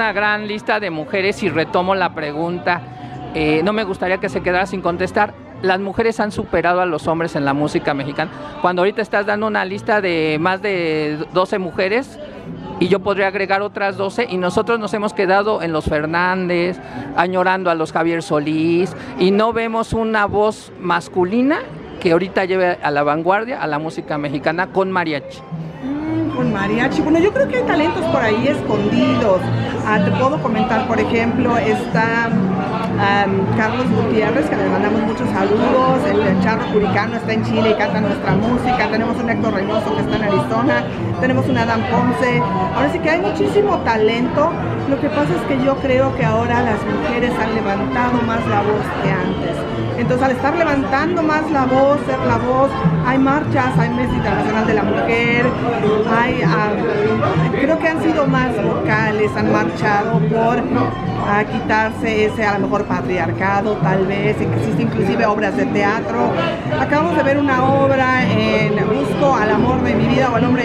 una gran lista de mujeres y retomo la pregunta. No me gustaría que se quedara sin contestar. Las mujeres han superado a los hombres en la música mexicana. Cuando ahorita estás dando una lista de más de 12 mujeres, y yo podría agregar otras 12, y nosotros nos hemos quedado en los Fernández, añorando a los Javier Solís, y no vemos una voz masculina que ahorita lleve a la vanguardia a la música mexicana con mariachi. Con mariachi, bueno, yo creo que hay talentos por ahí escondidos. Te puedo comentar, por ejemplo, está Carlos Gutiérrez, que le mandamos muchos saludos. El Charro Curicano está en Chile y canta nuestra música. Tenemos un Héctor Reynoso que está en Arizona. Tenemos un Adam Ponce. Ahora sí que hay muchísimo talento. Lo que pasa es que yo creo que ahora las mujeres han levantado más la voz que antes. Entonces, al estar levantando más la voz, ser la voz, hay marchas, hay Mes Internacional de la Mujer, creo que han sido más vocales, han marchado por quitarse ese, a lo mejor, patriarcado, tal vez, existe inclusive obras de teatro. Acabamos de ver una obra en Busco al amor de mi vida o al hombre